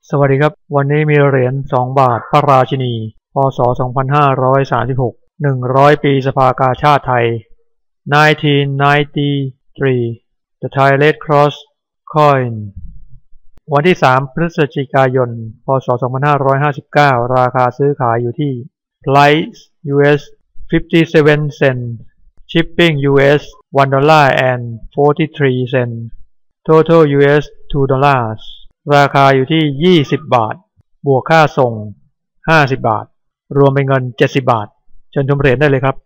สวัสดีครับวันนี้มีเหรียญ2 บาทพระราชินีพ.ศ. 2536 100 ปีสภากาชาดไทย1993 The Thai Red Cross Coin วันที่3พฤศจิกายนพ.ศ. 2559ราคาซื้อขายอยู่ที่ Price US 57 cents Shipping US $1.43 Total US $2 ราคาอยู่ที่20 บาทบวกค่าส่ง50 บาทรวมเป็นเงิน70 บาทเชิญชมเหรียญได้เลยครับ